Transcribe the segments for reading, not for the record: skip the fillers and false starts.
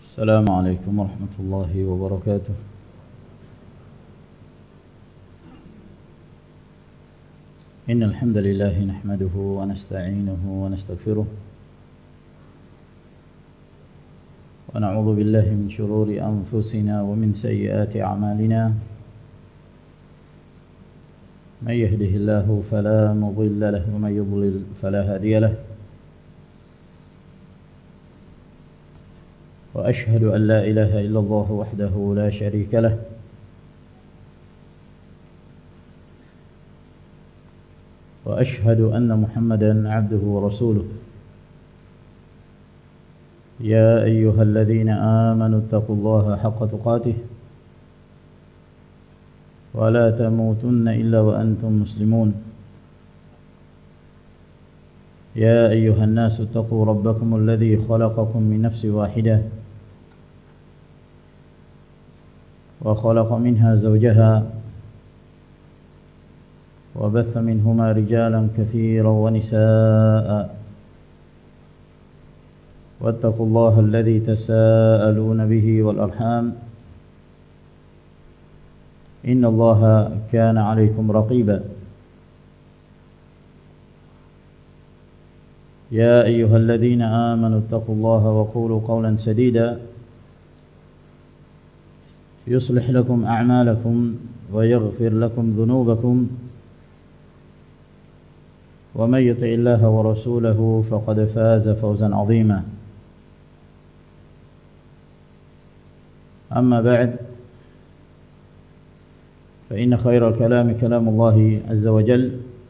السلام عليكم ورحمة الله وبركاته. إن الحمد لله نحمده ونستعينه ونستغفره ونعوذ بالله من شرور أنفسنا ومن سيئات أعمالنا. من يهده الله فلا مضل له ومن يضلل فلا هادي له. وأشهد أن لا إله إلا الله وحده لا شريك له. وأشهد أن محمدا عبده ورسوله. يا أيها الذين آمنوا اتقوا الله حق تقاته ولا تموتن إلا وأنتم مسلمون. يا أيها الناس اتقوا ربكم الذي خلقكم من نفس واحدة وخلق منها زوجها وبث منهما رجالا كثيرا ونساء. واتقوا الله الذي تساءلون به والأرحام إن الله كان عليكم رقيبا. يا أيها الذين آمنوا اتقوا الله وقولوا قولا سديدا يصلح لكم أعمالكم ويغفر لكم ذنوبكم. ومن يطع الله ورسوله فقد فاز فوزا عظيما. أما بعد فإن خير الكلام كلام الله عز وجل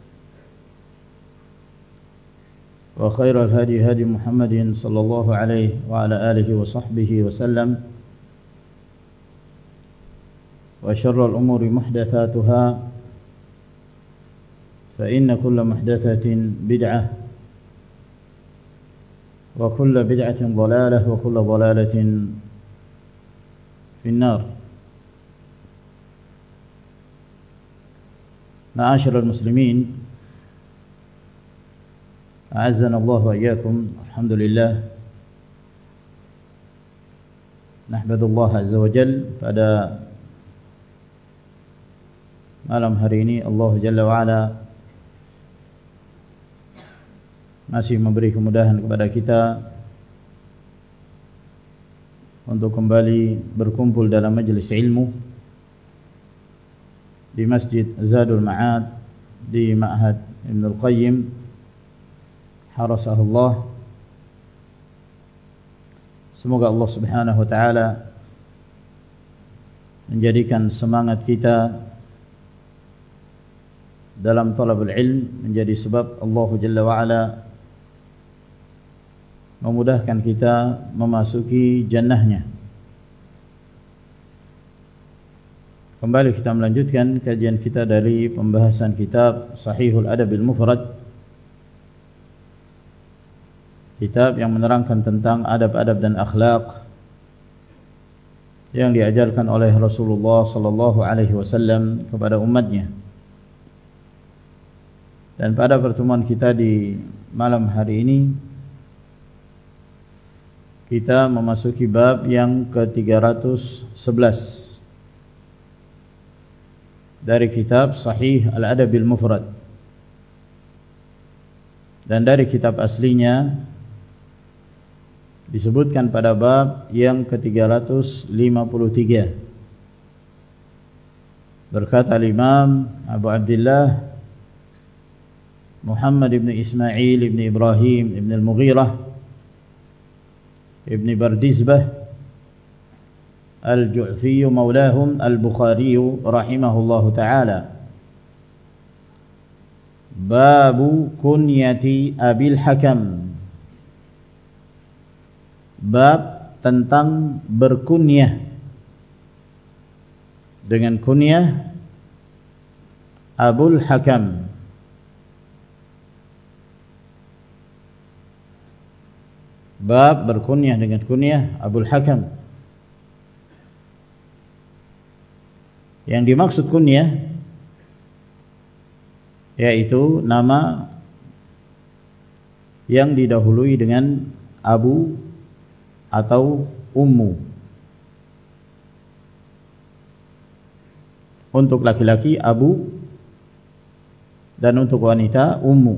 وخير الهدي هدي محمد صلى الله عليه وعلى آله وصحبه وسلم. وشر الأمور محدثاتها فإن كل محدثة بدعة وكل بدعة ضلالة وكل ضلالة في النار. معاشر المسلمين، أعزنا الله وإياكم. الحمد لله, nahmadullah azza wa jal. Pada malam hari ini Allah Jalla wa'ala masih memberi kemudahan kepada kita untuk kembali berkumpul dalam majelis ilmu di Masjid Zadul Ma'ad di Ma'had Ibnul Qayyim harasahullah. Semoga Allah Subhanahu wa taala menjadikan semangat kita dalam talabul ilm menjadi sebab Allah Jalla wa'ala memudahkan kita memasuki jannahnya. Kembali kita melanjutkan kajian kita dari pembahasan kitab Sahihul Adabil Mufrad, kitab yang menerangkan tentang adab-adab dan akhlak yang diajarkan oleh Rasulullah sallallahu alaihi wasallam kepada umatnya. Dan pada pertemuan kita di malam hari ini kita memasuki bab yang ke-311 dari kitab Sahih Al-Adabil Mufrad. Dan dari kitab aslinya disebutkan pada bab yang ke-353. Berkata Imam Abu Abdullah Muhammad ibn Ismail ibn Ibrahim ibn al-Mughirah ibn Bardizbah al-Ju'fi maulahum al-Bukhari rahimahullahu ta'ala. Babu kunyati Abil Hakam. Bab tentang berkunyah dengan kunyah Abul Hakam. Bab berkunyah dengan kunyah Abul Hakam. Yang dimaksud kunyah yaitu nama yang didahului dengan Abu atau ummu. Untuk laki-laki abu, dan untuk wanita ummu.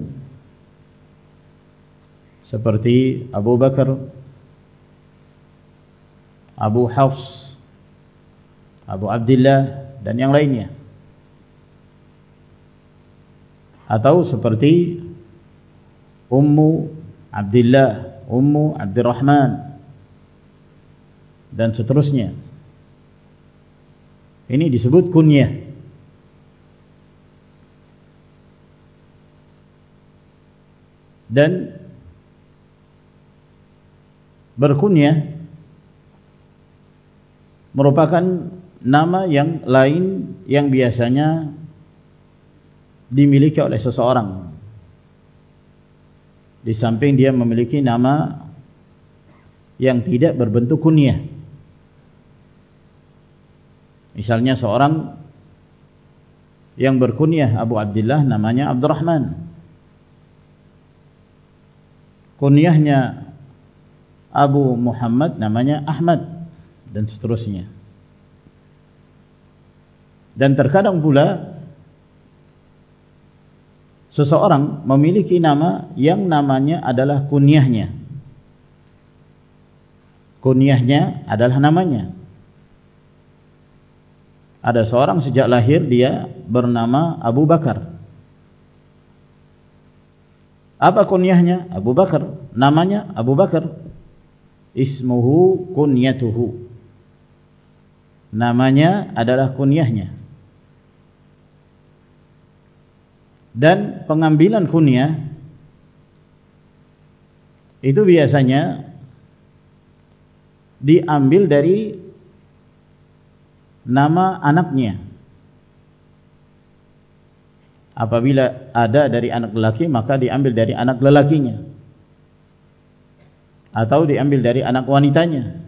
Seperti Abu Bakar, Abu Hafs, Abu Abdullah, dan yang lainnya. Atau seperti Ummu Abdullah, Ummu Abdurrahman, dan seterusnya. Ini disebut kunyah. Dan berkunyah merupakan nama yang lain yang biasanya dimiliki oleh seseorang. Di samping dia memiliki nama yang tidak berbentuk kunyah. Misalnya seorang yang berkunyah Abu Abdullah namanya Abdurrahman. Kunyahnya Abu Muhammad namanya Ahmad, dan seterusnya. Dan terkadang pula seseorang memiliki nama yang namanya adalah kunyahnya. Kunyahnya adalah namanya. Ada seorang sejak lahir dia bernama Abu Bakar. Apa kunyahnya? Abu Bakar. Namanya Abu Bakar. Ismuhu kunyatuhu. Namanya adalah kunyahnya. Dan pengambilan kunyah itu biasanya diambil dari nama anaknya. Apabila ada dari anak lelaki, maka diambil dari anak lelakinya, atau diambil dari anak wanitanya.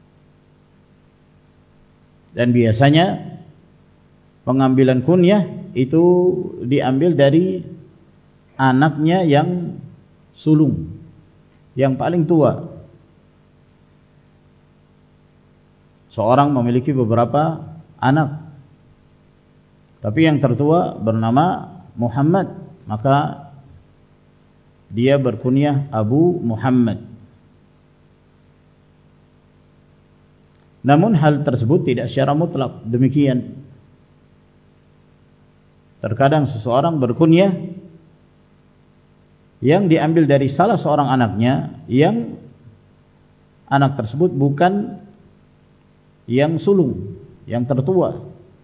Dan biasanya pengambilan kunyah itu diambil dari anaknya yang sulung, yang paling tua. Seorang memiliki beberapa anak, tapi yang tertua bernama Muhammad, maka dia berkunyah Abu Muhammad. Namun hal tersebut tidak secara mutlak demikian. Terkadang seseorang berkunyah yang diambil dari salah seorang anaknya, yang anak tersebut bukan yang sulung, yang tertua.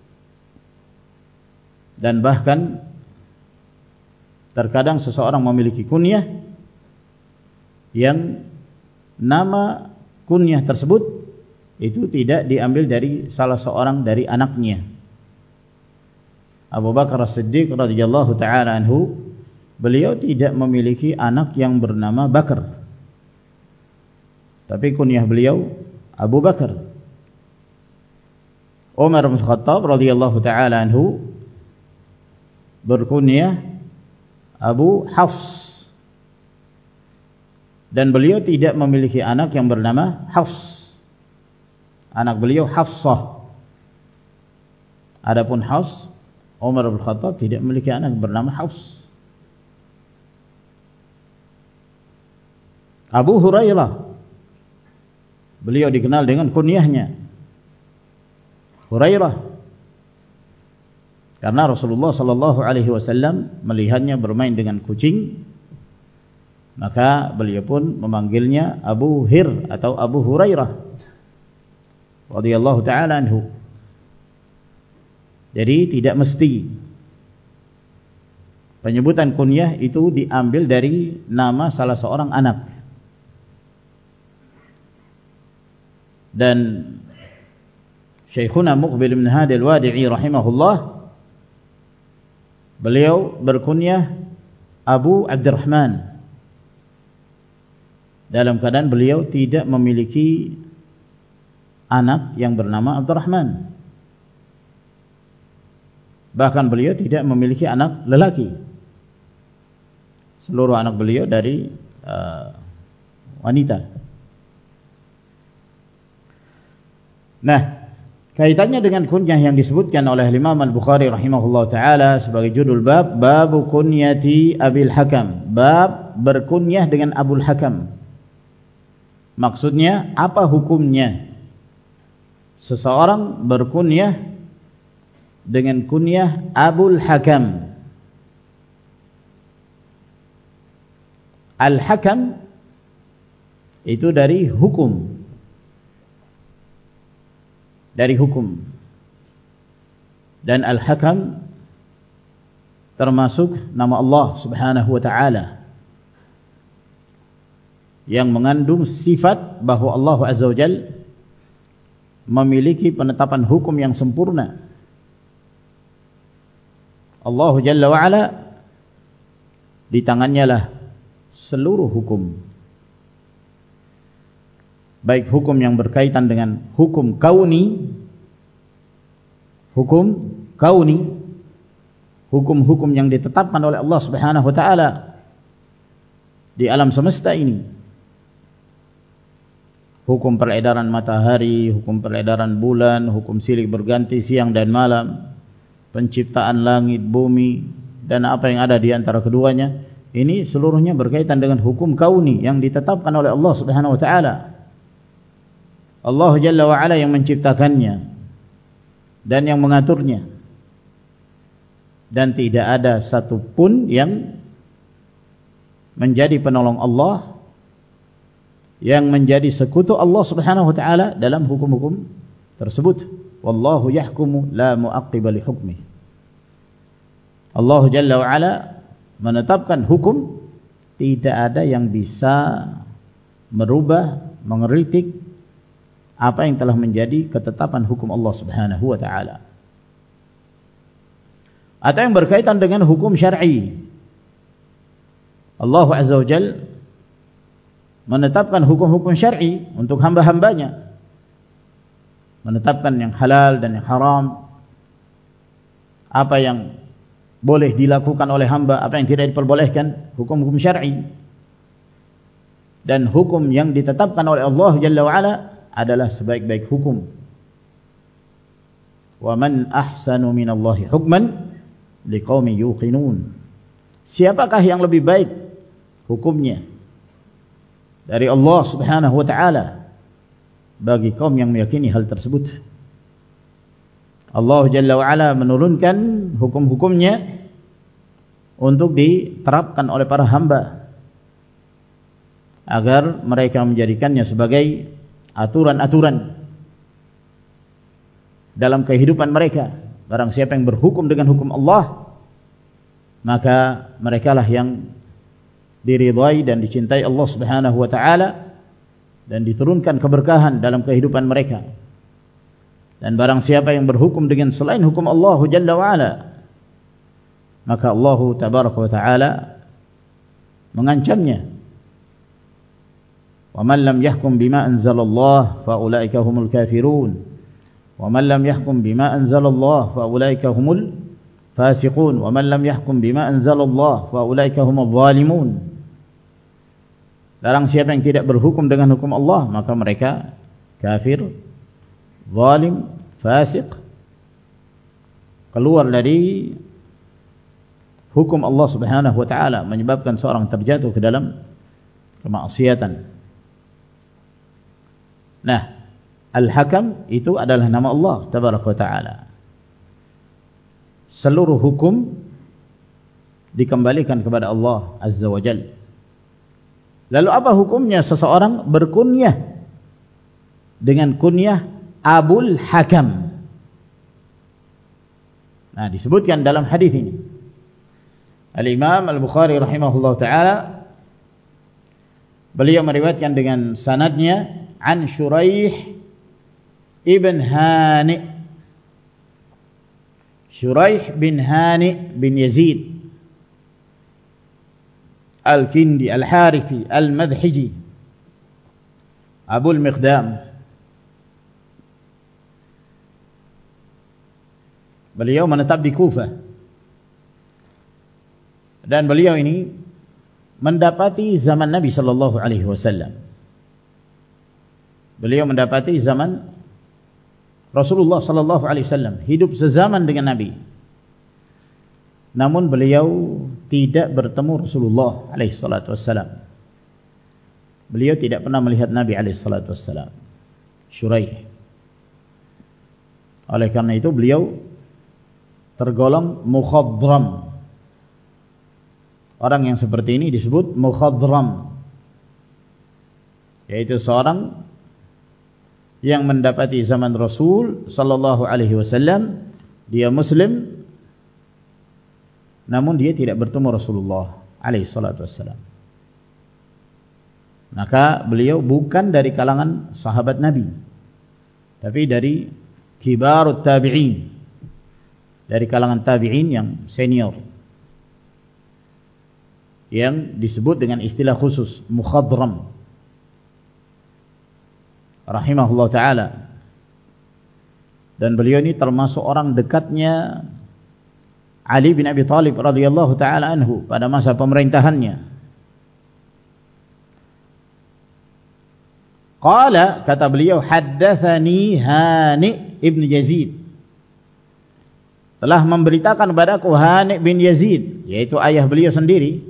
Dan bahkan terkadang seseorang memiliki kunyah yang nama kunyah tersebut itu tidak diambil dari salah seorang dari anaknya. Abu Bakar As-Siddiq radhiyallahu taala anhu, beliau tidak memiliki anak yang bernama Bakar, tapi kunyah beliau Abu Bakar. Umar bin Khattab radhiyallahu taala anhu berkunyah Abu Hafs, dan beliau tidak memiliki anak yang bernama Hafs. Anak beliau Hafsah. Adapun Hafs, Umar bin Khattab tidak memiliki anak yang bernama Hafs. Abu Hurairah, beliau dikenal dengan kunyahnya Hurairah, karena Rasulullah sallallahu alaihi wasallam melihatnya bermain dengan kucing, maka beliau pun memanggilnya Abu Hir atau Abu Hurairah radhiyallahu taala anhu. Jadi tidak mesti penyebutan kunyah itu diambil dari nama salah seorang anak. Dan Syekhuna Muqbil bin Hadi Al-Wadi'i rahimahullah, beliau berkunyah Abu Abdurrahman, dalam keadaan beliau tidak memiliki anak yang bernama Abdurrahman. Bahkan beliau tidak memiliki anak lelaki. Seluruh anak beliau dari wanita. Nah, kaitannya dengan kunyah yang disebutkan oleh Imam Al-Bukhari rahimahullah ta'ala sebagai judul bab, Babu kunyati Abil Hakam, bab berkunyah dengan Abul Hakam. Maksudnya, apa hukumnya seseorang berkunyah dengan kunyah Abul Hakam? Al-Hakam itu dari hukum, dan Al-Hakam termasuk nama Allah subhanahu wa ta'ala yang mengandung sifat bahwa Allah azza wa jalla memiliki penetapan hukum yang sempurna. Allah jalla wa ala di tangannya lah seluruh hukum, baik hukum yang berkaitan dengan hukum kauni, hukum-hukum yang ditetapkan oleh Allah subhanahu wa ta'ala di alam semesta ini, hukum peredaran matahari, hukum peredaran bulan, hukum silih berganti siang dan malam, penciptaan langit, bumi, dan apa yang ada di antara keduanya. Ini seluruhnya berkaitan dengan hukum kauni yang ditetapkan oleh Allah subhanahu wa ta'ala. Allah jalla wa ala yang menciptakannya dan yang mengaturnya, dan tidak ada satupun yang menjadi penolong Allah, yang menjadi sekutu Allah subhanahu wa ta'ala dalam hukum-hukum tersebut. Wallahu yahkumu la mu'aqqiba li hukmih. Allah jalla wa ala menetapkan hukum, tidak ada yang bisa merubah, mengeritik apa yang telah menjadi ketetapan hukum Allah subhanahu wa ta'ala. Atau yang berkaitan dengan hukum syar'i, Allah azza wa jalla menetapkan hukum-hukum syar'i untuk hamba-hambanya, menetapkan yang halal dan yang haram, apa yang boleh dilakukan oleh hamba, apa yang tidak diperbolehkan, hukum-hukum syar'i. Dan hukum yang ditetapkan oleh Allah jalla wa ala adalah sebaik-baik hukum. Wa man ahsanu minallahi hukman liqaumin yuqinun. Siapakah yang lebih baik hukumnya dari Allah subhanahu wa ta'ala bagi kaum yang meyakini hal tersebut? Allah jalla wa ala menurunkan hukum-hukumnya untuk diterapkan oleh para hamba, agar mereka menjadikannya sebagai aturan-aturan dalam kehidupan mereka. Barang siapa yang berhukum dengan hukum Allah, maka merekalah yang diridhai dan dicintai Allah subhanahu wa ta'ala, dan diturunkan keberkahan dalam kehidupan mereka. Dan barang siapa yang berhukum dengan selain hukum Allah jalla wa ala, maka Allah tabaraka wa ta'ala mengancamnya. Wa man lam yahkum bima anzalallah fa ulaika humul kafirun, wa man lam yahkum bima anzalallah fa ulaika humul fasiqun, wa man lam yahkum bima anzalallah fa ulaika humul zalimun. Barang siapa yang tidak berhukum dengan hukum Allah, maka mereka kafir, zalim, fasik, keluar dari hukum Allah subhanahu wa ta'ala, menyebabkan seorang terjatuh ke dalam kemaksiatan. Nah, Al-Hakam itu adalah nama Allah tabaraka wa ta'ala. Seluruh hukum dikembalikan kepada Allah azza wa jalla. Lalu apa hukumnya seseorang berkunyah dengan kunyah Abul Hakam? Nah, disebutkan dalam hadis ini. Al-Imam Al-Bukhari rahimahullah ta'ala, beliau meriwayatkan dengan sanadnya an Shuraih ibn Hani, Shuraih bin Hani bin Yazid Al-Kindi Al-Harithi Al-Madhiji Abul Miqdam. Beliau menetap di Kufah, dan beliau ini mendapati zaman Nabi sallallahu alaihi wasallam. Beliau mendapati zaman Rasulullah sallallahu alaihi wasallam hidup sezaman dengan Nabi. Namun beliau tidak bertemu Rasulullah alaihi salatu wasallam. Beliau tidak pernah melihat Nabi alaihi salatu wasallam. Syuraih. Oleh karena itu beliau tergolong mukhadram. Orang yang seperti ini disebut mukhadram, yaitu seorang yang mendapati zaman Rasul sallallahu alaihi wasallam, dia muslim namun dia tidak bertemu Rasulullah alaihi salatu wasallam. Maka beliau bukan dari kalangan sahabat Nabi, tapi dari kibarut tabi'in, dari kalangan tabi'in yang senior, yang disebut dengan istilah khusus mukhadram rahimahullah ta'ala. Dan beliau ini termasuk orang dekatnya Ali bin Abi Thalib radhiyallahu ta'ala anhu pada masa pemerintahannya. Qala, kata beliau, haddathani Hani ibn Yazid, telah memberitakan kepadaku Hani bin Yazid, yaitu ayah beliau sendiri,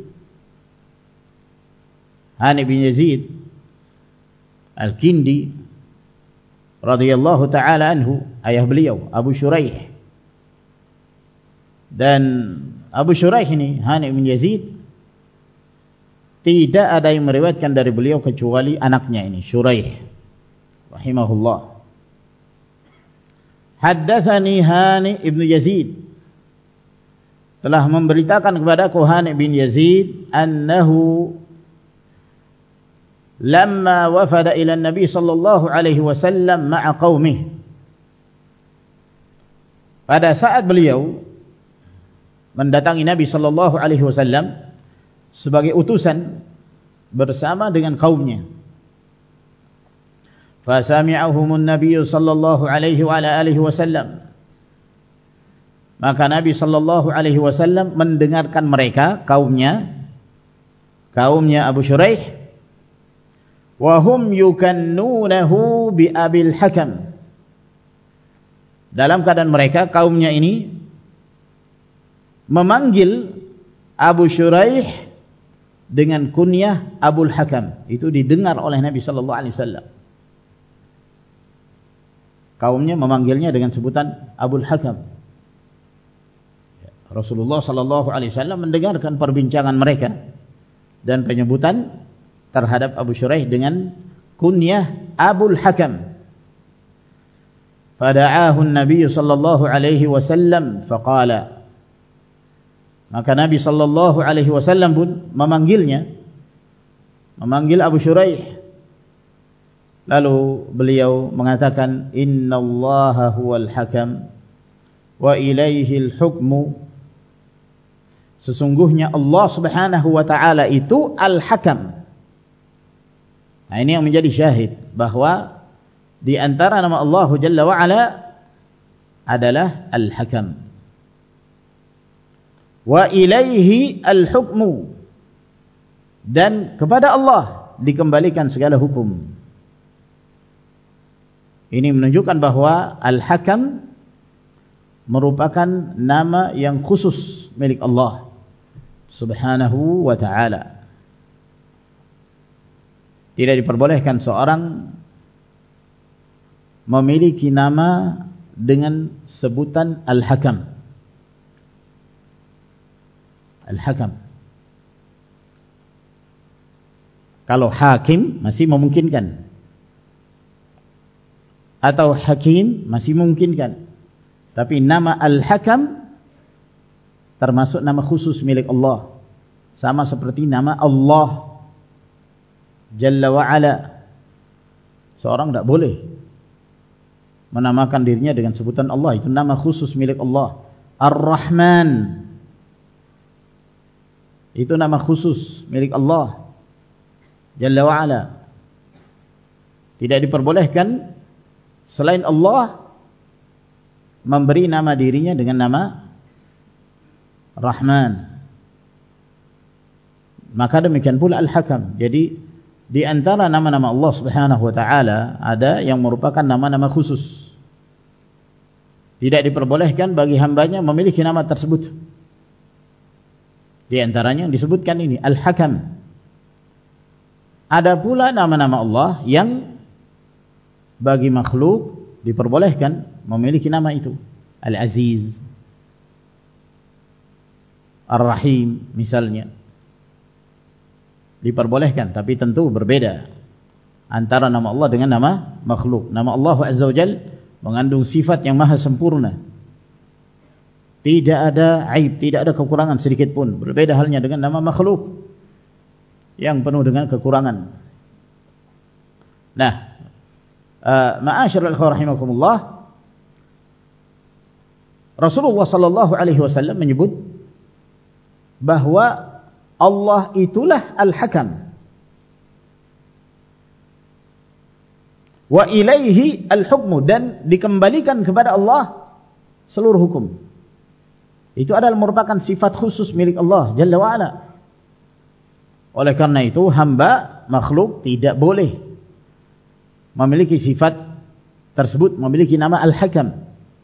Hani bin Yazid Al-Kindi radhiyallahu ta'ala anhu, ayah beliau Abu Shuraih. Dan Abu Shuraih ini, Hani bin Yazid, tidak ada yang meriwayatkan dari beliau kecuali anaknya ini, Shuraih rahimahullah. Haddathani Hani ibn Yazid, telah memberitakan kepadaku Hani bin Yazid, annahu lamma wafada ila Nabi sallallahu alaihi wasallam ma'a qaumih, pada saat beliau mendatangi Nabi sallallahu alaihi wasallam sebagai utusan bersama dengan kaumnya, fasami'ahumun Nabi sallallahu alaihi wa ala alihi wasallam, maka Nabi sallallahu alaihi wasallam mendengarkan mereka, kaumnya Abu Shuraih, wa hum yukannunahu bi Abil Hakam, dalam keadaan mereka, kaumnya ini memanggil Abu Shuraih dengan kunyah Abul Hakam. Itu didengar oleh Nabi sallallahu alaihi wasallam. Kaumnya memanggilnya dengan sebutan Abul Hakam. Rasulullah sallallahu alaihi wasallam mendengarkan perbincangan mereka dan penyebutan terhadap Abu Shuraih dengan kunyah Abul Hakam. Fada'ahu an-nabiy sallallahu alaihi wasallam faqala, maka Nabi sallallahu alaihi wasallam pun memanggil Abu Shuraih. Lalu beliau mengatakan, innallaha huwal hakam wa ilaihil hukmu, sesungguhnya Allah subhanahu wa ta'ala itu al-hakam. Nah, ini yang menjadi syahid bahwa di antara nama Allah Jalla wa Ala adalah al-hakam. Wa ilaihi al-hukmu, dan kepada Allah dikembalikan segala hukum. Ini menunjukkan bahwa al-hakam merupakan nama yang khusus milik Allah subhanahu wa ta'ala. Tidak diperbolehkan seorang memiliki nama dengan sebutan al-hakam. Al-hakam. Kalau hakim masih memungkinkan, atau hakim masih memungkinkan, tapi nama al-hakam termasuk nama khusus milik Allah, sama seperti nama Allah Jalla wa Ala. Seorang tidak boleh menamakan dirinya dengan sebutan Allah, itu nama khusus milik Allah. Ar-Rahman, itu nama khusus milik Allah Jalla wa Ala. Tidak diperbolehkan selain Allah memberi nama dirinya dengan nama Rahman. Maka demikian pula Al-Hakam. Jadi di antara nama-nama Allah Subhanahu wa taala ada yang merupakan nama-nama khusus. Tidak diperbolehkan bagi hambanya memiliki nama tersebut. Di antaranya yang disebutkan ini Al-Hakam. Ada pula nama-nama Allah yang bagi makhluk diperbolehkan memiliki nama itu. Al-Aziz, Ar-Rahim misalnya. Diperbolehkan, tapi tentu berbeda antara nama Allah dengan nama makhluk. Nama Allah Azza wa Jalla mengandung sifat yang maha sempurna. Tidak ada aib, tidak ada kekurangan sedikit pun. Berbeda halnya dengan nama makhluk yang penuh dengan kekurangan. Nah, ma'asyiral ikhwah rahimakumullah, Rasulullah sallallahu alaihi wasallam menyebut bahwa Allah itulah Al-Hakam. Wa ilaihi al-hukmu, dan dikembalikan kepada Allah seluruh hukum. Itu adalah merupakan sifat khusus milik Allah Jalla wa Ala. Oleh karena itu hamba makhluk tidak boleh memiliki sifat tersebut, memiliki nama Al-Hakam.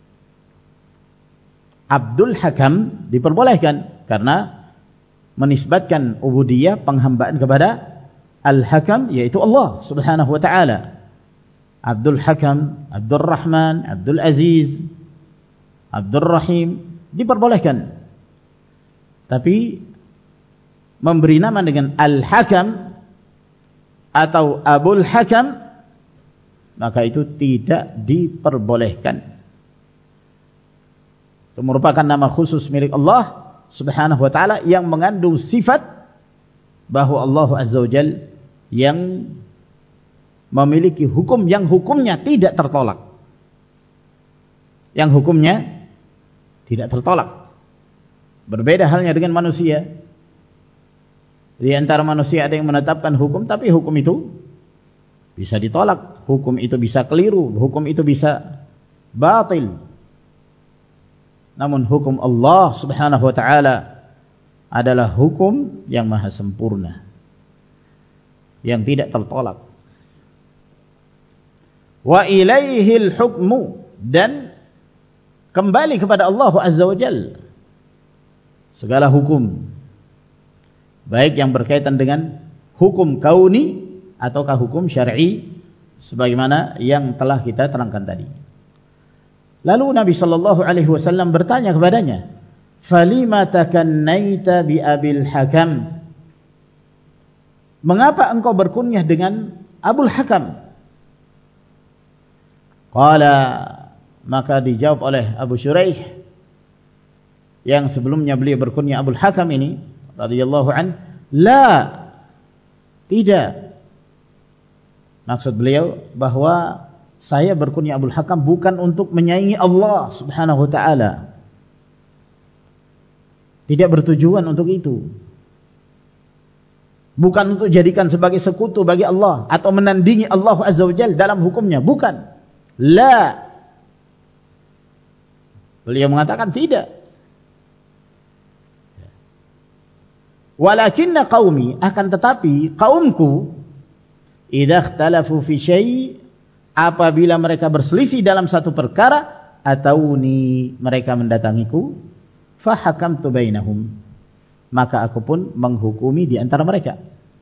Abdul Hakam diperbolehkan karena menisbatkan ubudiyah, penghambaan kepada Al-Hakam, yaitu Allah Subhanahu wa ta'ala. Abdul Hakam, Abdul Rahman, Abdul Aziz, Abdul Rahim diperbolehkan. Tapi memberi nama dengan Al-Hakam atau Abul Hakam, maka itu tidak diperbolehkan. Itu merupakan nama khusus milik Allah Subhanahu wa ta'ala yang mengandung sifat bahwa Allah Azza wa Jalla yang memiliki hukum yang hukumnya tidak tertolak. Yang hukumnya tidak tertolak. Berbeda halnya dengan manusia. Di antara manusia ada yang menetapkan hukum, tapi hukum itu bisa ditolak. Hukum itu bisa keliru. Hukum itu bisa batil. Namun hukum Allah Subhanahu wa ta'ala adalah hukum yang maha sempurna, yang tidak tertolak. Wa ilaihil hukmu, dan kembali kepada Allah Azza wa Jalla segala hukum, baik yang berkaitan dengan hukum kauni ataukah hukum syar'i, sebagaimana yang telah kita terangkan tadi. Lalu Nabi sallallahu alaihi wasallam bertanya kepadanya, "Falima takannaita bi Abil Hakam?" Mengapa engkau berkunyah dengan Abul Hakam? Qala, maka dijawab oleh Abu Shuraih, yang sebelumnya beliau berkunyah Abul Hakam ini radhiyallahu an, la, tidak. Maksud beliau bahwa saya berkunyah Abul Hakam bukan untuk menyaingi Allah Subhanahu wa ta'ala. Tidak bertujuan untuk itu. Bukan untuk jadikan sebagai sekutu bagi Allah atau menandingi Allah Azza wa Jalla dalam hukumnya, bukan. La. Beliau mengatakan tidak. Walakinna qaumi, akan tetapi kaumku, idza ikhtalafu fi syai', apabila mereka berselisih dalam satu perkara, atauni, mereka mendatangiku, fa hakamtu bainahum, maka aku pun menghukumi di antara mereka.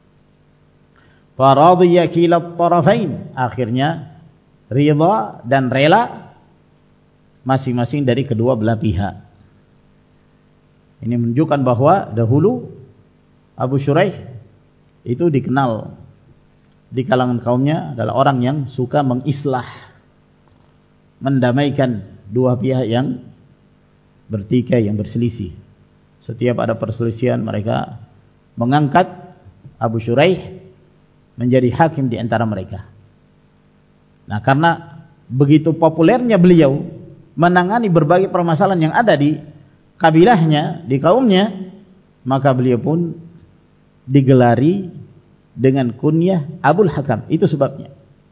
Fa radiya kilat tarafain, akhirnya ridha dan rela masing-masing dari kedua belah pihak. Ini menunjukkan bahwa dahulu Abu Shuraih itu dikenal di kalangan kaumnya adalah orang yang suka mengislah, mendamaikan dua pihak yang bertikai, yang berselisih. Setiap ada perselisihan mereka mengangkat Abu Shuraih menjadi hakim di antara mereka. Nah, karena begitu populernya beliau menangani berbagai permasalahan yang ada di kabilahnya, di kaumnya, maka beliau pun digelari dengan kunyah Abul Hakam. Itu sebabnya.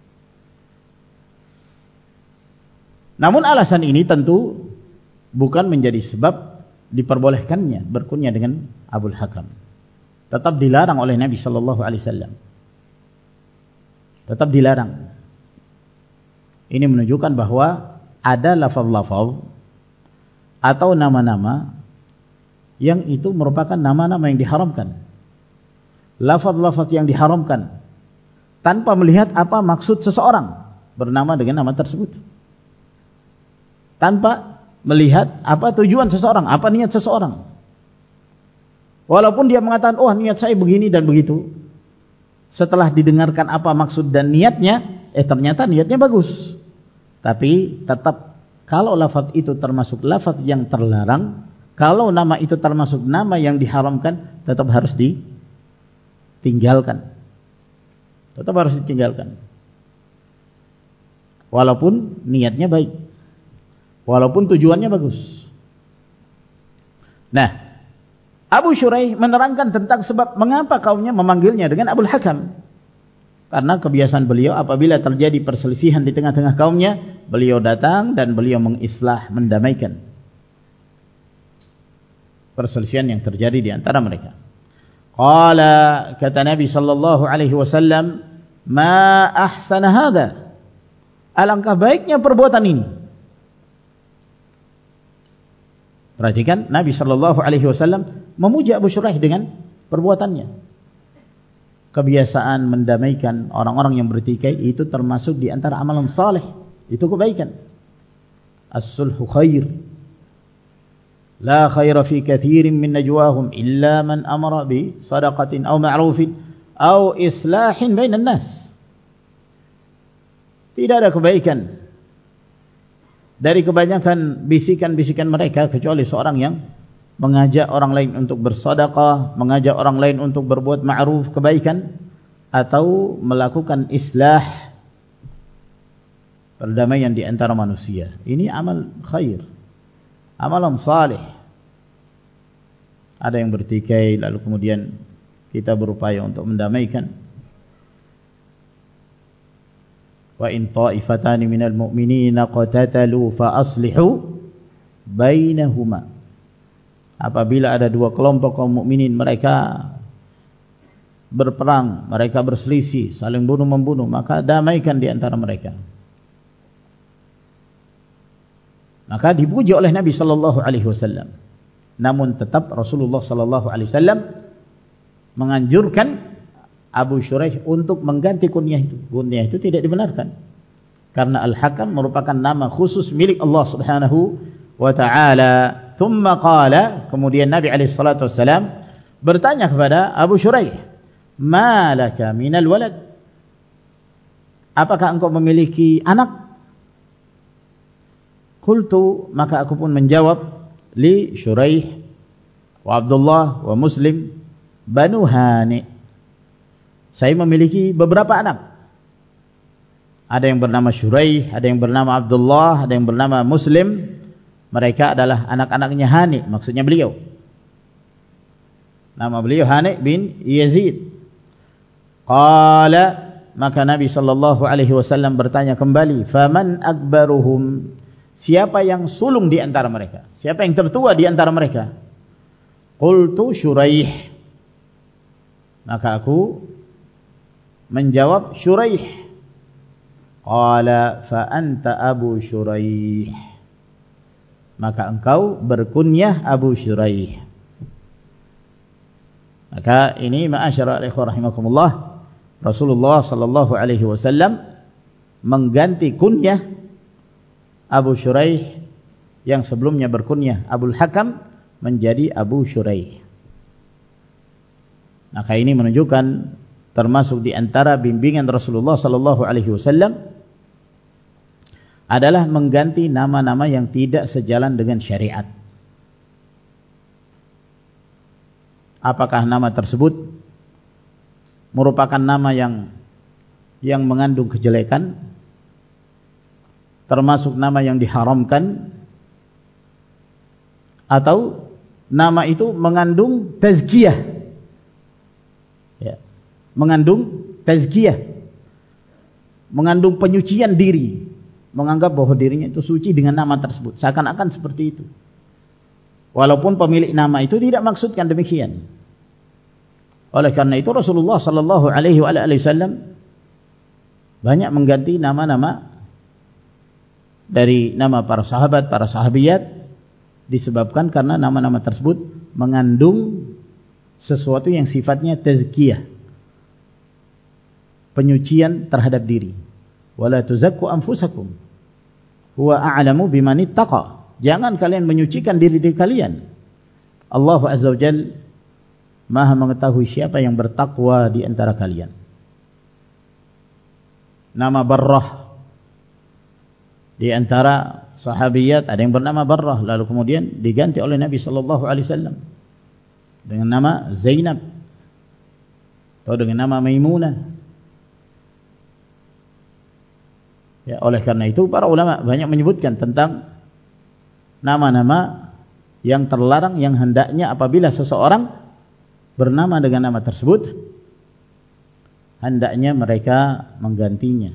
Namun alasan ini tentu bukan menjadi sebab diperbolehkannya berkunyah dengan Abul Hakam. Tetap dilarang oleh Nabi sallallahu alaihi wasallam. Tetap dilarang. Ini menunjukkan bahwa ada lafaz-lafaz atau nama-nama yang itu merupakan nama-nama yang diharamkan, lafaz-lafaz yang diharamkan, tanpa melihat apa maksud seseorang bernama dengan nama tersebut, tanpa melihat apa tujuan seseorang, apa niat seseorang. Walaupun dia mengatakan, oh niat saya begini dan begitu, setelah didengarkan apa maksud dan niatnya, ternyata niatnya bagus, tapi tetap kalau lafaz itu termasuk lafaz yang terlarang, kalau nama itu termasuk nama yang diharamkan, tetap harus ditinggalkan. Tetap harus ditinggalkan. Walaupun niatnya baik, walaupun tujuannya bagus. Nah, Abu Shuraih menerangkan tentang sebab mengapa kaumnya memanggilnya dengan Abul Hakam. Karena kebiasaan beliau apabila terjadi perselisihan di tengah-tengah kaumnya, beliau datang dan beliau mengislah, mendamaikan perselisihan yang terjadi di antara mereka. Qala, kata Nabi sallallahu alaihi wasallam, ma ahsana hadha, alangkah baiknya perbuatan ini. Perhatikan, Nabi sallallahu alaihi wasallam memuji Abu Shuraih dengan perbuatannya. Kebiasaan mendamaikan orang-orang yang bertikai itu termasuk di antara amalan saleh, itu kebaikan. As-sulhu khair. La khaira fi katsirin min najwahum illa man amara bi shadaqatin aw ma'rufin aw islahin bainan nas. Tidak ada kebaikan dari kebanyakan bisikan-bisikan mereka kecuali seorang yang mengajak orang lain untuk bersedekah, mengajak orang lain untuk berbuat ma'ruf, kebaikan, atau melakukan islah, perdamaian di antara manusia. Ini amal khair, amalan saleh. Ada yang bertikai lalu kemudian kita berupaya untuk mendamaikan. Wa in ta'ifatani minal mu'minina qatatalu fa aslihu bainahuma. Apabila ada dua kelompok kaum mukminin, mereka berperang, mereka berselisih, saling bunuh-membunuh, maka damaikan di antara mereka. Maka dipuji oleh Nabi sallallahu alaihi wasallam. Namun tetap Rasulullah sallallahu alaihi wasallam menganjurkan Abu Shuraih untuk mengganti kunyah itu. Kunyah itu tidak dibenarkan. Karena Al-Hakam merupakan nama khusus milik Allah Subhanahu wa taala. Thumma qala, kemudian Nabi alaihi salatu wasallam bertanya kepada Abu Shuraih, "Ma laka minal walad?" Apakah engkau memiliki anak? Qultu, maka aku pun menjawab, li Shuraih wa Abdullah wa Muslim Banu Hani. Saya memiliki beberapa anak. Ada yang bernama Shuraih, ada yang bernama Abdullah, ada yang bernama Muslim. Mereka adalah anak-anaknya Hani, maksudnya beliau. Nama beliau Hani bin Yazid. Qala, maka Nabi sallallahu alaihi wasallam bertanya kembali, "Faman akbaruhum?" Siapa yang sulung di antara mereka? Siapa yang tertua di antara mereka? Qultu Shuraih. Maka aku menjawab Shuraih. Qala fa anta Abu Shuraih. Maka engkau berkunyah Abu Shuraih. Maka ini ma'asyara ikhwah rahimakumullah, Rasulullah sallallahu alaihi wasallam mengganti kunyah Abu Shuraih yang sebelumnya berkunyah Abul Hakam menjadi Abu Shuraih. Maka ini menunjukkan termasuk di antara bimbingan Rasulullah sallallahu alaihi wasallam adalah mengganti nama-nama yang tidak sejalan dengan syariat. Apakah nama tersebut merupakan nama yang mengandung kejelekan, termasuk nama yang diharamkan, atau nama itu mengandung tazkiyah, ya, mengandung tazkiyah, mengandung penyucian diri, menganggap bahwa dirinya itu suci dengan nama tersebut, seakan-akan seperti itu. Walaupun pemilik nama itu tidak maksudkan demikian. Oleh karena itu Rasulullah sallallahu alaihi wasallam banyak mengganti nama-nama dari nama para sahabat, para sahabiyat disebabkan karena nama-nama tersebut mengandung sesuatu yang sifatnya tazkiyah, penyucian terhadap diri. Wala tuzakku anfusakum huwa a'lamu biman ittaqa. Jangan kalian menyucikan diri kalian. Allah Azza wa Jalla Maha mengetahui siapa yang bertakwa di antara kalian. Nama Barrah, di antara sahabiyat ada yang bernama Barrah, lalu kemudian diganti oleh Nabi sallallahu alaihi wasallam dengan nama Zainab atau dengan nama Maimunah. Ya, oleh karena itu para ulama banyak menyebutkan tentang nama-nama yang terlarang, yang hendaknya apabila seseorang bernama dengan nama tersebut hendaknya mereka menggantinya.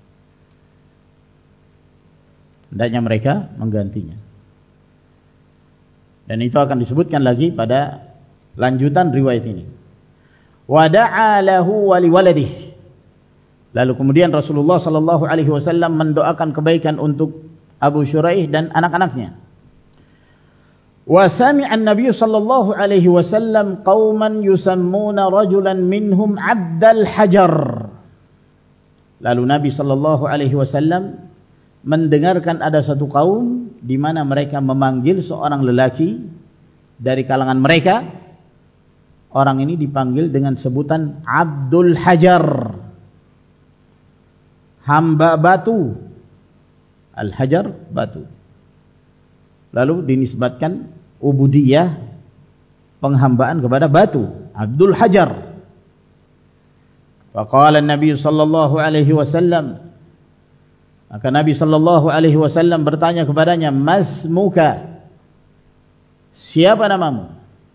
Dan itu akan disebutkan lagi pada lanjutan riwayat ini. Wa da'a lahu wa liwaladihi. Lalu kemudian Rasulullah sallallahu alaihi wasallam mendoakan kebaikan untuk Abu Shuraih dan anak-anaknya. Wa sami'a an-nabiy sallallahu alaihi wasallam qauman yusammuna rajulan minhum 'Abdal Hajar. Lalu Nabi sallallahu alaihi wasallam mendengarkan ada satu kaum di mana mereka memanggil seorang lelaki dari kalangan mereka. Orang ini dipanggil dengan sebutan Abdul Hajar, hamba batu. Al-Hajar, batu. Lalu dinisbatkan ubudiyah, penghambaan kepada batu, Abdul Hajar. Faqala an-nabiy sallallahu alaihi wasallam, maka Nabi sallallahu alaihi wasallam bertanya kepadanya, "Masmuka?" Siapa namamu?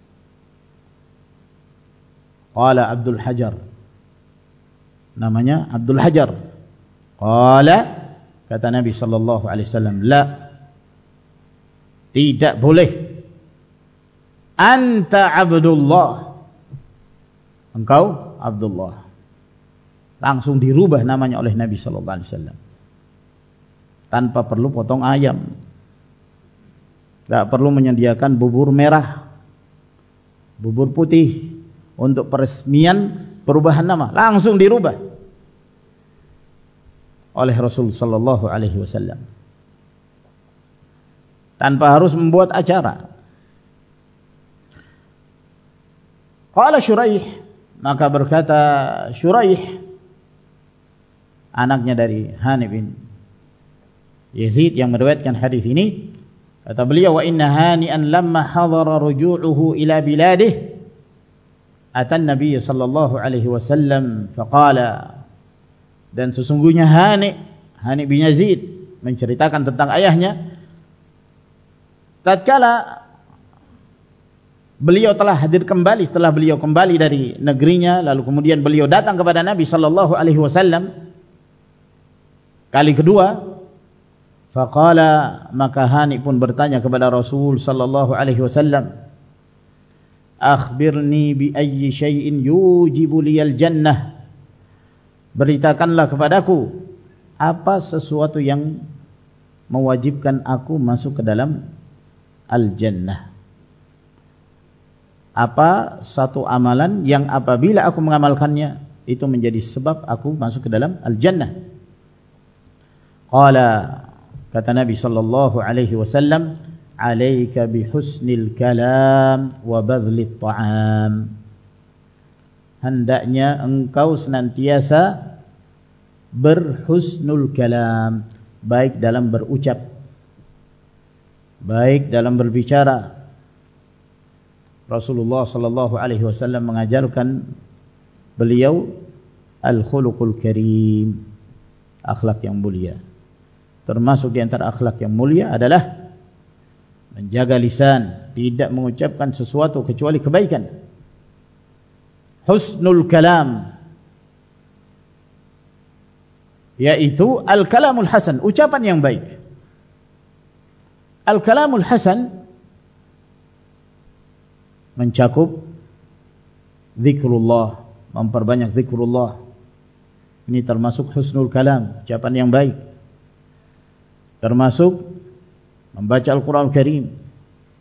Qala Abdul Hajar. Namanya Abdul Hajar. Qala, kata Nabi sallallahu alaihi wasallam, "La, tidak boleh. Anta Abdullah. Engkau Abdullah." Langsung dirubah namanya oleh Nabi sallallahu alaihi wasallam. Tanpa perlu potong ayam. Tak perlu menyediakan bubur merah, bubur putih untuk peresmian perubahan nama. Langsung dirubah oleh Rasul sallallahu alaihi wasallam. Tanpa harus membuat acara. Qala Shuraih, maka berkata Shuraih, anaknya dari Hani bin Yazid yang meriwayatkan hadis ini, kata beliau, "Wa inna Hani'an lamma hadara ruju'uhu ila biladih atan Nabi sallallahu alaihi wasallam faqala." Dan sesungguhnya Hani bin Yazid menceritakan tentang ayahnya, tatkala beliau telah hadir kembali, setelah beliau kembali dari negerinya, lalu kemudian beliau datang kepada Nabi sallallahu alaihi wasallam kali kedua, faqala, maka Hani pun bertanya kepada Rasul sallallahu alaihi wasallam, "Akhbirni bi ayyi syai'in yujibu liyal jannah." Beritakanlah kepadaku apa sesuatu yang mewajibkan aku masuk ke dalam al-jannah. Apa satu amalan yang apabila aku mengamalkannya itu menjadi sebab aku masuk ke dalam al-jannah. Qala, kata Nabi sallallahu alaihi wasallam, "Alaika bihusnil kalam wa badhlit ta'am." Hendaknya engkau senantiasa berhusnul kalam, baik dalam berucap, baik dalam berbicara. Rasulullah sallallahu alaihi wasallam mengajarkan beliau al-khuluqul karim, akhlak yang mulia. Termasuk di antara akhlak yang mulia adalah menjaga lisan, tidak mengucapkan sesuatu kecuali kebaikan. Husnul kalam, yaitu al-kalamul hasan, ucapan yang baik. Al-kalamul hasan mencakup zikrullah, memperbanyak zikrullah. Ini termasuk husnul kalam, ucapan yang baik. Termasuk membaca Al-Quran Al-Karim,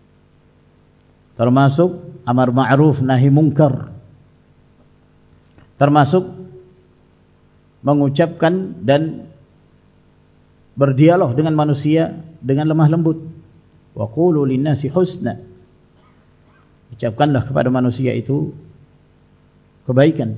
termasuk amar ma'ruf nahi munkar, termasuk mengucapkan dan berdialog dengan manusia dengan lemah lembut. Wa qulu linnasi husna, ucapkanlah kepada manusia itu kebaikan.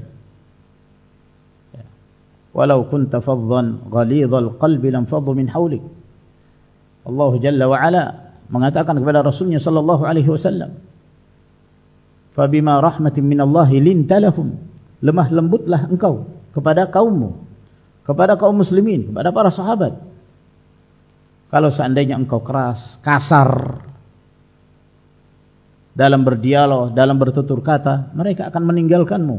Walau kunta faddan ghalidhal qalbi lam faddu min hawlik. Allah Jalla wa Ala mengatakan kepada Rasulnya sallallahu alaihi wasallam, fabima rahmatin minallahi linta lahum, lemah lembutlah engkau kepada kaummu, kepada kaum muslimin, kepada para sahabat. Kalau seandainya engkau keras, kasar dalam berdialog, dalam bertutur kata, mereka akan meninggalkanmu.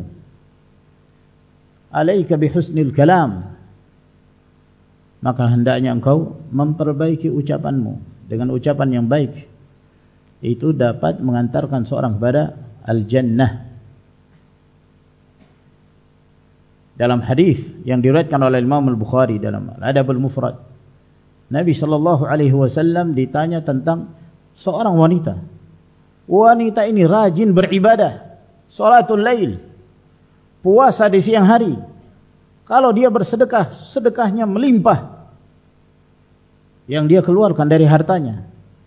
Alaika bihusnil kalam, maka hendaknya engkau memperbaiki ucapanmu dengan ucapan yang baik. Itu dapat mengantarkan seorang kepada al-jannah. Dalam hadis yang diriwayatkan oleh Imam Al-Bukhari dalam Al-Adab Al-Mufrad, Nabi sallallahu alaihi wasallam ditanya tentang seorang wanita. Wanita ini rajin beribadah, salatul lail, puasa di siang hari. Kalau dia bersedekah, sedekahnya melimpah yang dia keluarkan dari hartanya.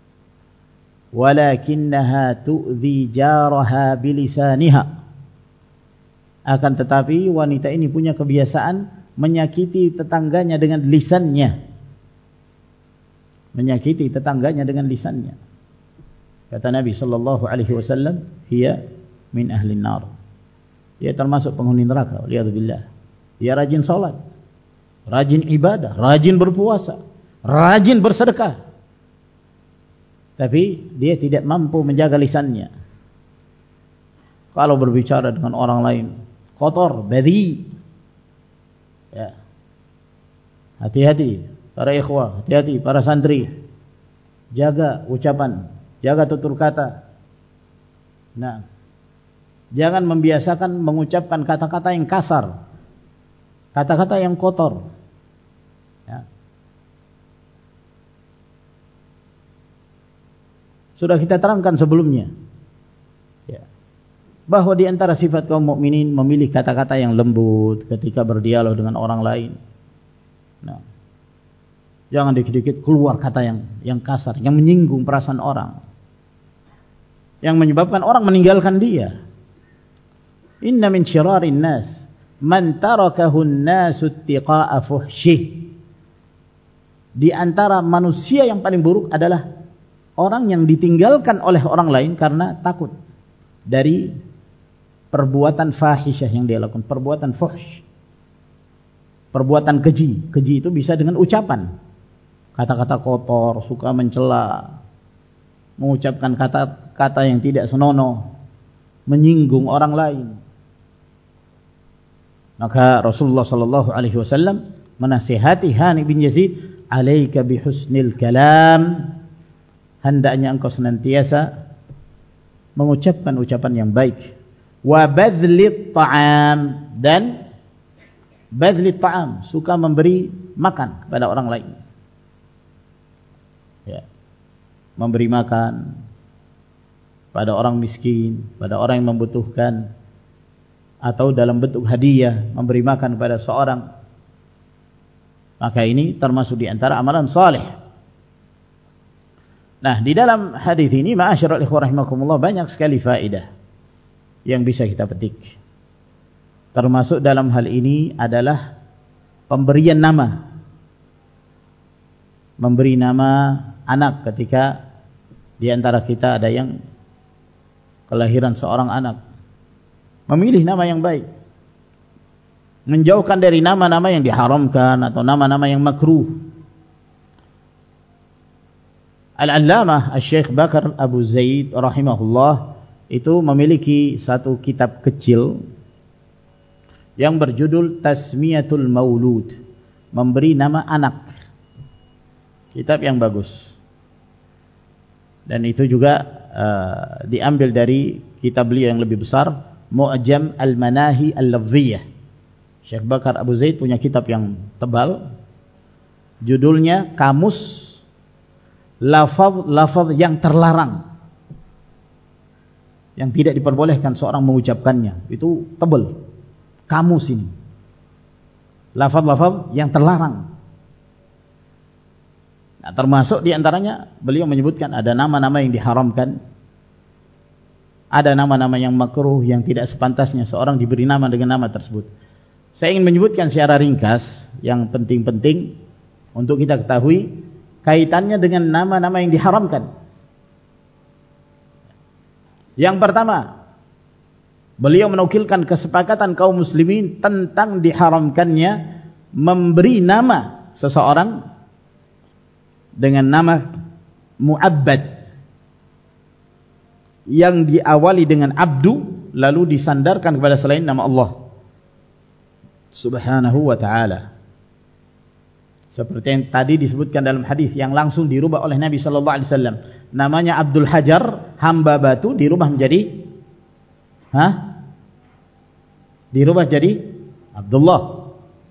Walakinnaha tu'dhi jaraha bilisaniha, akan tetapi wanita ini punya kebiasaan menyakiti tetangganya dengan lisannya. Menyakiti tetangganya dengan lisannya. Kata Nabi sallallahu alaihi wasallam, hiya min ahlin nar, dia termasuk penghuni neraka. Waliyadzubillah. Dia rajin salat, rajin ibadah, rajin berpuasa, rajin bersedekah, tapi dia tidak mampu menjaga lisannya. Kalau berbicara dengan orang lain kotor, badhi. Ya. Hati-hati para ikhwah, hati-hati para santri. Jaga ucapan, jaga tutur kata. Nah, jangan membiasakan mengucapkan kata-kata yang kasar, kata-kata yang kotor. Ya. Sudah kita terangkan sebelumnya, ya, bahwa di antara sifat kaum mukminin memilih kata-kata yang lembut ketika berdialog dengan orang lain. Nah, jangan dikit-dikit keluar kata yang kasar, yang menyinggung perasaan orang, yang menyebabkan orang meninggalkan dia. Inna min syirarin nas man tarakahun nasu ittiqa'a fuhsyih. Di antara manusia yang paling buruk adalah orang yang ditinggalkan oleh orang lain karena takut dari perbuatan fahisyah yang dia lakukan, perbuatan fuhsy, perbuatan keji. Keji itu bisa dengan ucapan, kata-kata kotor, suka mencela, mengucapkan kata-kata yang tidak senonoh, menyinggung orang lain. Maka Rasulullah sallallahu alaihi wasallam menasihati Hani bin Yazid, "Alaika bihusnil kalam." Hendaknya engkau senantiasa mengucapkan ucapan yang baik. Wa badlit ta'am, dan badlit ta'am, suka memberi makan kepada orang lain. Ya. Memberi makan pada orang miskin, pada orang yang membutuhkan, atau dalam bentuk hadiah memberi makan kepada seorang. Maka ini termasuk di antara amalan saleh. Nah, di dalam hadis ini ma'asyiral ikhwah rahimakumullah banyak sekali faedah yang bisa kita petik. Termasuk dalam hal ini adalah pemberian nama. Memberi nama anak ketika di antara kita ada yang kelahiran seorang anak. Memilih nama yang baik, menjauhkan dari nama-nama yang diharamkan atau nama-nama yang makruh. Al-Allamah Al-Syekh Bakar Abu Zaid rahimahullah itu memiliki satu kitab kecil yang berjudul Tasmiyatul Maulud, memberi nama anak. Kitab yang bagus, dan itu juga diambil dari kitab beliau yang lebih besar, Mu'jam Al-Manahi Al-Lafziyah. Syekh Bakar Abu Zaid punya kitab yang tebal, judulnya Kamus Lafaz yang terlarang. yang tidak diperbolehkan seorang mengucapkannya. Itu tebal. Kamus ini. Lafaz-lafaz yang terlarang. Nah, termasuk diantaranya beliau menyebutkan ada nama-nama yang diharamkan. Ada nama-nama yang makruh yang tidak sepantasnya seorang diberi nama dengan nama tersebut. Saya ingin menyebutkan secara ringkas yang penting-penting untuk kita ketahui kaitannya dengan nama-nama yang diharamkan. Yang pertama, beliau menukilkan kesepakatan kaum muslimin tentang diharamkannya memberi nama seseorang dengan nama mu'abbad yang diawali dengan abdu lalu disandarkan kepada selain nama Allah subhanahu wa ta'ala, seperti yang tadi disebutkan dalam hadis yang langsung dirubah oleh Nabi sallallahu alaihi wasallam. Namanya Abdul Hajar, hamba batu, dirubah menjadi dirubah jadi Abdullah.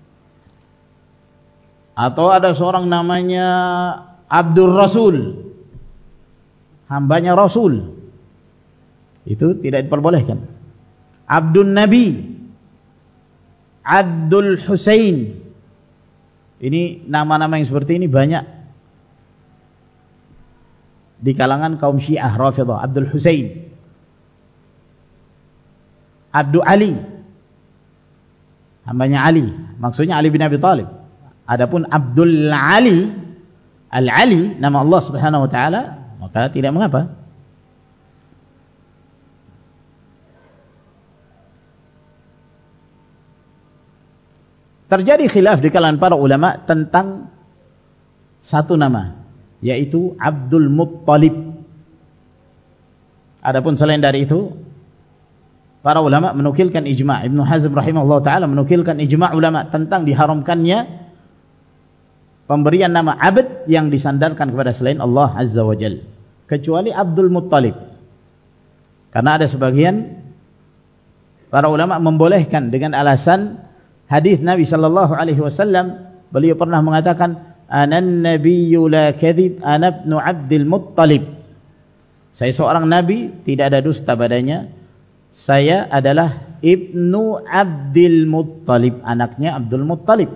Atau ada seorang namanya Abdul Rasul, hambanya Rasul, itu tidak diperbolehkan. Abdul Nabi, Abdul Husain. Ini nama-nama yang seperti ini banyak di kalangan kaum Syiah Rafidhah. Abdul Husain, Abdul Ali, hambanya Ali, maksudnya Ali bin Abi Thalib. Adapun Abdul Ali, Al-Ali, nama Allah subhanahu wa ta'ala, maka tidak mengapa. Terjadi khilaf di kalangan para ulama tentang satu nama, yaitu Abdul Muttalib. Adapun selain dari itu, para ulama menukilkan ijma'. Ibnu Hazm rahimahullah ta'ala menukilkan ijma' ulama tentang diharamkannya pemberian nama abd yang disandarkan kepada selain Allah azza wa jalla, kecuali Abdul Muttalib. Karena ada sebagian para ulama membolehkan dengan alasan hadis Nabi sallallahu alaihi wasallam. Beliau pernah mengatakan, "Anan nabiyyu la kadhib, ana ibnu Abdul Muttalib." Saya seorang nabi, tidak ada dusta padanya. Saya adalah ibnu Abdul Muttalib, anaknya Abdul Muttalib.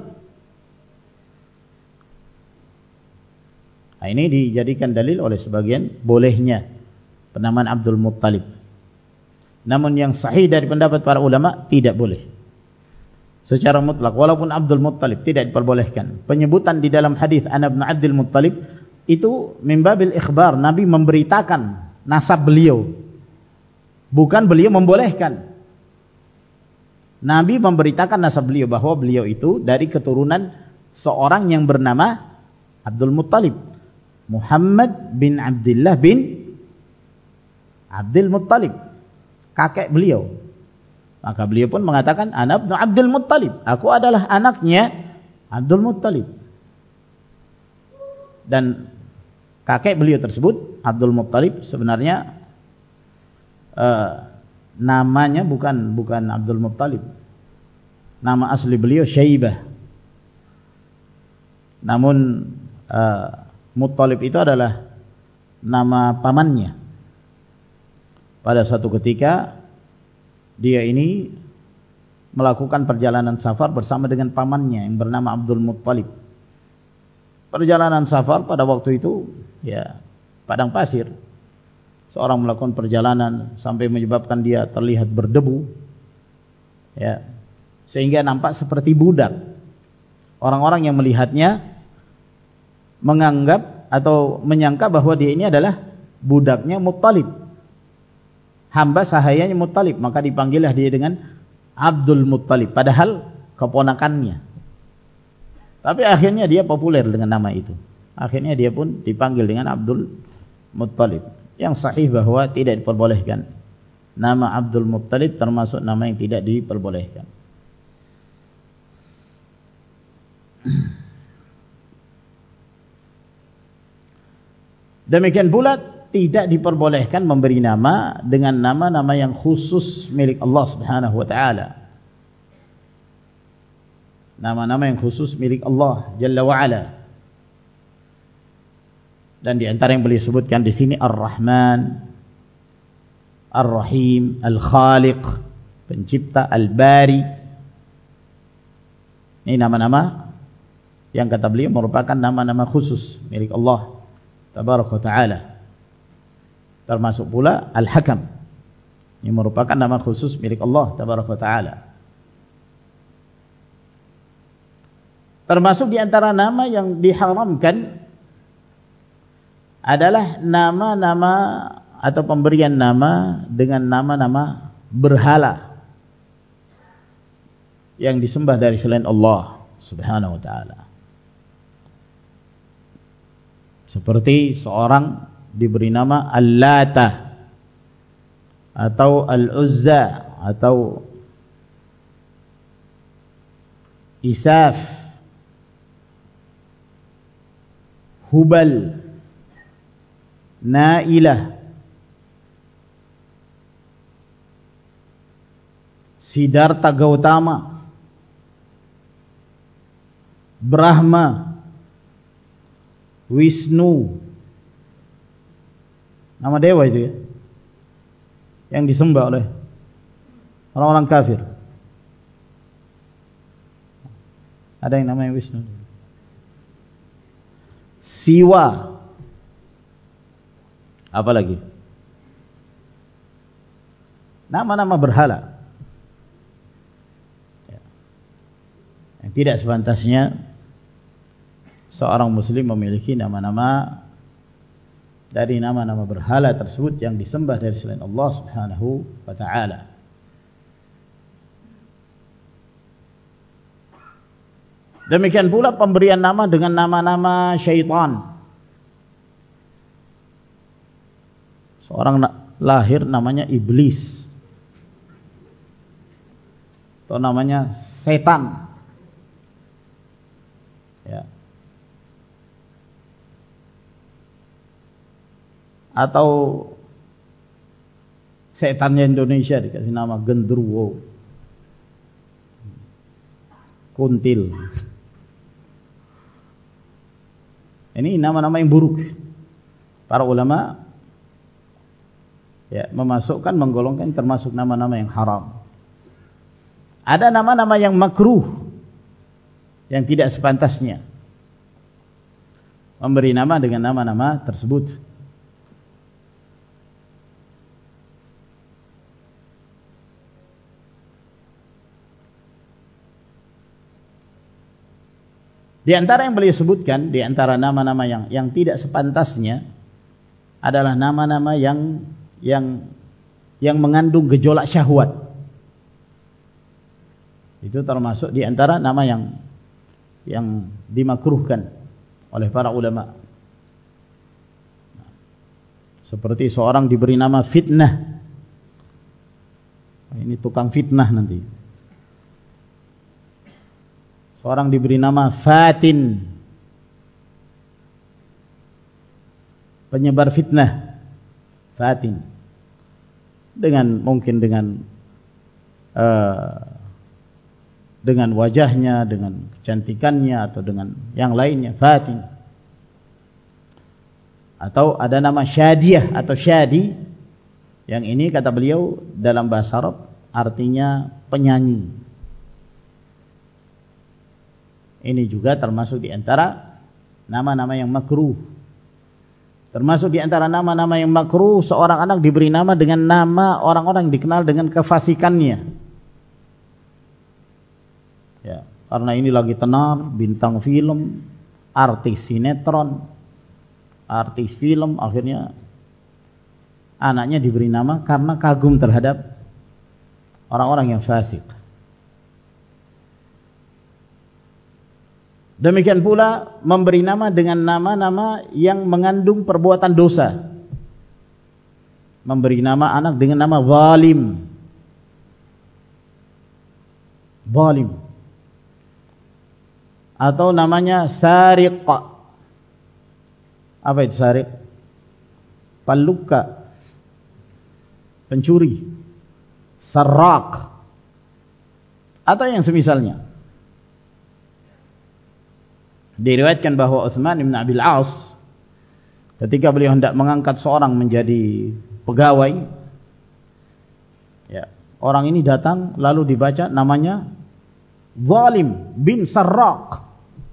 Nah, ini dijadikan dalil oleh sebagian bolehnya penamaan Abdul Muttalib. Namun yang sahih dari pendapat para ulama, tidak boleh secara mutlak, walaupun Abdul Muttalib tidak diperbolehkan. Penyebutan di dalam hadis Ana ibn Abdul Muttalib itu min babil ikhbar, Nabi memberitakan nasab beliau, bukan beliau membolehkan. Nabi memberitakan nasab beliau bahwa beliau itu dari keturunan seorang yang bernama Abdul Muttalib, Muhammad bin Abdullah bin Abdul Muttalib, kakek beliau. Maka beliau pun mengatakan, Ana ibnu Abdul Muttalib, aku adalah anaknya Abdul Muttalib. Dan kakek beliau tersebut, Abdul Muttalib, sebenarnya namanya bukan Abdul Muttalib. Nama asli beliau Syaibah. Namun Muttalib itu adalah nama pamannya. Pada suatu ketika dia ini melakukan perjalanan safar bersama dengan pamannya yang bernama Abdul Muttalib. Perjalanan safar pada waktu itu ya padang pasir. Seorang melakukan perjalanan sampai menyebabkan dia terlihat berdebu, ya, sehingga nampak seperti budak. Orang-orang yang melihatnya menganggap atau menyangka bahwa dia ini adalah budaknya Muttalib, hamba sahayanya Muttalib, maka dipanggillah dia dengan Abdul Muttalib, padahal keponakannya. Tapi akhirnya dia populer dengan nama itu. Akhirnya dia pun dipanggil dengan Abdul Muttalib. Yang sahih bahwa tidak diperbolehkan. Nama Abdul Muttalib termasuk nama yang tidak diperbolehkan. Demikian pula tidak diperbolehkan memberi nama dengan nama-nama yang khusus milik Allah subhanahu wa ta'ala. Nama-nama yang khusus milik Allah Jalla wa'ala. Dan di antara yang beliau sebutkan di sini Ar-Rahman, Ar-Rahim, Al-Khaliq, pencipta, Al-Bari. Ini nama-nama yang kata beliau merupakan nama-nama khusus milik Allah Tabaraka wa Ta'ala. Termasuk pula Al-Hakam, ini merupakan nama khusus milik Allah Tabaraka wa Ta'ala. Termasuk di antara nama yang diharamkan adalah nama-nama atau pemberian nama dengan nama-nama berhala yang disembah dari selain Allah Subhanahu wa Ta'ala. Seperti seorang diberi nama Al-Lata atau Al-Uzza atau Isaf, Hubal, Nailah, Siddhartha Gautama, Brahma, Wisnu. Nama dewa itu ya, yang disembah oleh orang-orang kafir. Ada yang namanya Wisnu. Siwa. Apa lagi? Nama-nama berhala yang tidak sepantasnya seorang muslim memiliki nama-nama dari nama-nama berhala tersebut yang disembah dari selain Allah Subhanahu wa Ta'ala. Demikian pula pemberian nama dengan nama-nama syaitan. Seorang lahir namanya iblis atau namanya setan, ya. Atau setannya Indonesia dikasih nama genderuwo, kuntil. Ini nama-nama yang buruk. Para ulama ya memasukkan, menggolongkan termasuk nama-nama yang haram. Ada nama-nama yang makruh, yang tidak sepantasnya memberi nama dengan nama-nama tersebut. Di antara yang beliau sebutkan, di antara nama-nama yang tidak sepantasnya adalah nama-nama yang mengandung gejolak syahwat. Itu termasuk di antara nama yang dimakruhkan oleh para ulama. Seperti seorang diberi nama fitnah. Ini tukang fitnah nanti. Seorang diberi nama fatin, penyebar fitnah, fatin, mungkin dengan wajahnya, dengan kecantikannya, atau dengan yang lainnya, fatin. Atau ada nama syadiyah atau syadi, yang ini kata beliau dalam bahasa Arab artinya penyanyi. Ini juga termasuk di antara nama-nama yang makruh. Termasuk di antara nama-nama yang makruh, seorang anak diberi nama dengan nama orang-orang yang dikenal dengan kefasikannya. Ya, karena ini lagi tenar, bintang film, artis sinetron, artis film, akhirnya anaknya diberi nama karena kagum terhadap orang-orang yang fasik. Demikian pula memberi nama dengan nama-nama yang mengandung perbuatan dosa. Memberi nama anak dengan nama zalim. Zalim. Atau namanya sariq. Apa itu sariq? Paluka. Pencuri. Sarraq. Atau yang semisalnya. Diriwayatkan bahwa Utsman bin Abil As ketika beliau hendak mengangkat seorang menjadi pegawai, Ya, orang ini datang lalu dibaca namanya Zalim bin Sarraq.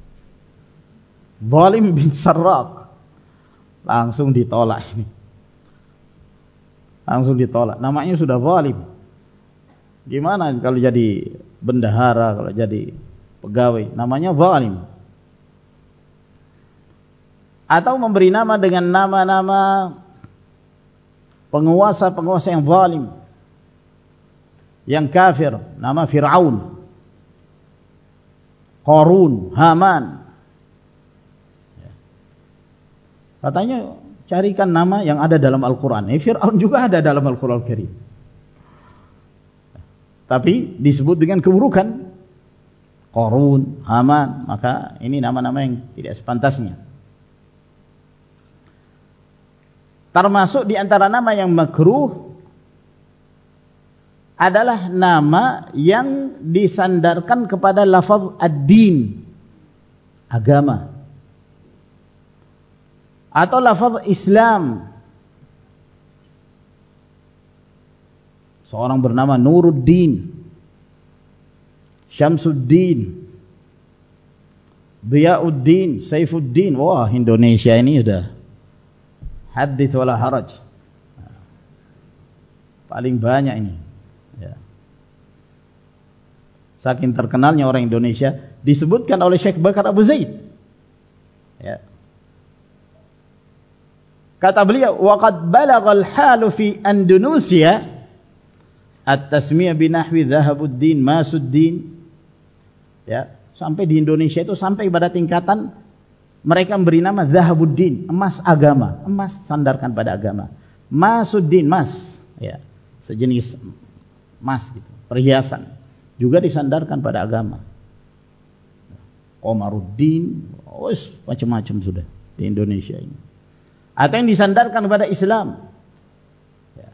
Zalim bin Sarraq. Langsung ditolak ini. Langsung ditolak. Namanya sudah zalim. Gimana kalau jadi bendahara, kalau jadi pegawai, namanya zalim. Atau memberi nama dengan nama-nama penguasa-penguasa yang zalim, yang kafir, nama Fir'aun, Qarun, Haman. Katanya carikan nama yang ada dalam Al-Quran. Fir'aun juga ada dalam Al-Quran Al-Karim, tapi disebut dengan keburukan, Qarun, Haman. Maka ini nama-nama yang tidak sepantasnya. Termasuk di antara nama yang makruh adalah nama yang disandarkan kepada lafaz ad-din, agama, atau lafaz Islam. Seorang bernama Nuruddin, Syamsuddin, Diyauddin, Saifuddin. Wah, Indonesia ini sudah hadits wala haraj, paling banyak ini, ya. Saking terkenalnya orang Indonesia, disebutkan oleh Syekh Bakar Abu Zaid, ya. Kata beliau, waqad balagha al-halu fi Indonesia at-tasmiyah binahwi Dhahabuddin, Masuddin, ya. Sampai di Indonesia itu sampai pada tingkatan mereka memberi nama Dhahabuddin, emas agama, emas sandarkan pada agama. Masuddin, mas, ya, sejenis emas gitu, perhiasan, juga disandarkan pada agama. Omaruddin, macam-macam sudah di Indonesia ini. Atau yang disandarkan kepada Islam, ya.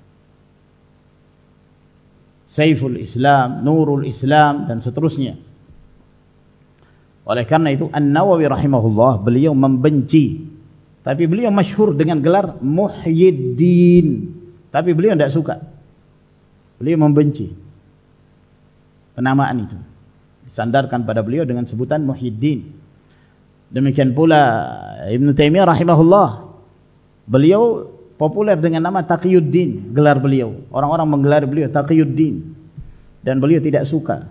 Saiful Islam, Nurul Islam, dan seterusnya. Oleh karena itu An-Nawawi rahimahullah, beliau membenci, tapi beliau masyhur dengan gelar Muhyiddin, tapi beliau tidak suka. Beliau membenci penamaan itu, disandarkan pada beliau dengan sebutan Muhyiddin. Demikian pula Ibn Taimiyah rahimahullah, beliau populer dengan nama Taqiyuddin, gelar beliau. Orang-orang menggelar beliau Taqiyuddin, dan beliau tidak suka.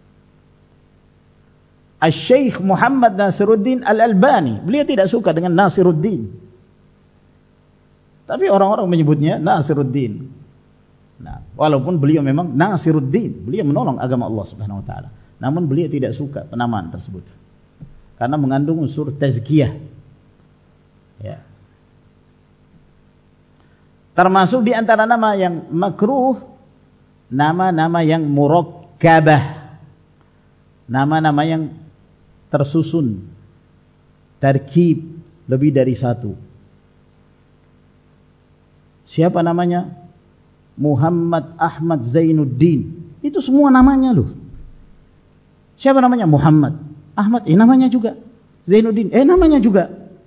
Al-Syeikh Muhammad Nasiruddin Al-Albani, beliau tidak suka dengan Nasiruddin, tapi orang-orang menyebutnya Nasiruddin. Nah, walaupun beliau memang Nasiruddin, beliau menolong agama Allah Subhanahu wa taala, namun beliau tidak suka penamaan tersebut karena mengandung unsur tazkiyah, ya. Termasuk di antara nama yang makruh, nama-nama yang murakkabah, nama-nama yang tersusun, tarkib, lebih dari satu. Siapa namanya? Muhammad Ahmad Zainuddin. Itu semua namanya loh. Siapa namanya? Muhammad Ahmad, namanya juga. Zainuddin, namanya juga.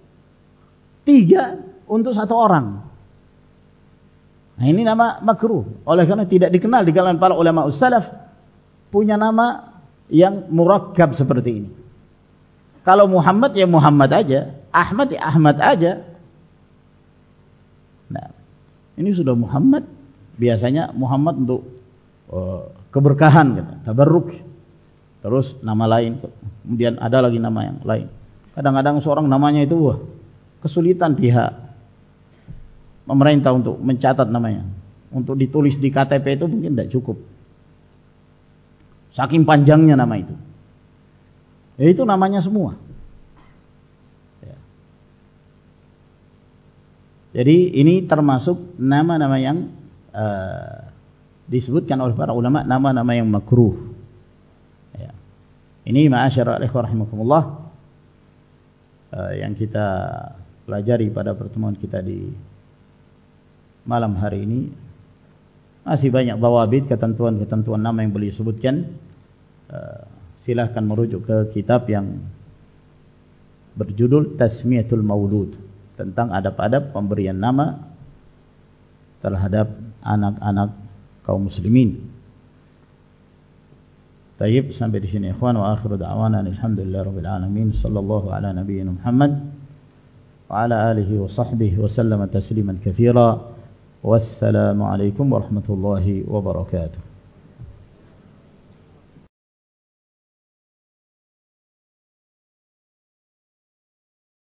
3 untuk 1 orang. Nah, ini nama makruh. Oleh karena tidak dikenal di kalangan para ulama salaf punya nama yang murakkab seperti ini. Kalau Muhammad ya Muhammad aja, Ahmad ya Ahmad aja. Nah, ini sudah Muhammad, biasanya Muhammad untuk keberkahan, gitu, tabarruk. Terus nama lain, kemudian ada lagi nama yang lain. Kadang-kadang seorang namanya itu kesulitan pihak pemerintah untuk mencatat namanya, untuk ditulis di KTP itu mungkin tidak cukup, saking panjangnya nama itu. Ya, itu namanya semua, ya. Jadi ini termasuk nama-nama yang disebutkan oleh para ulama, nama-nama yang makruh, ya. Ini ma'asyara al-ikhwah rahimakumullah, yang kita pelajari pada pertemuan kita di malam hari ini. Masih banyak dawabit, ketentuan-ketentuan nama yang beliau sebutkan. Silahkan merujuk ke kitab yang berjudul Tasmiyatul Maulud, tentang adab-adab pemberian nama terhadap anak-anak kaum muslimin. Baik, sampai di sini ikhwan, wa akhiru da'wana alhamdulillahirabbil alamin, sallallahu ala nabiyyina Muhammad wa ala alihi wa sahbihi wa sallama tasliman katsira. Wassalamu alaikum warahmatullahi wabarakatuh.